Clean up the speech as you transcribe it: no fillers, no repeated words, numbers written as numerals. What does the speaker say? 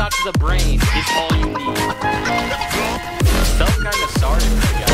shot to the brain is all you need. Felt kind of sorry for the guy.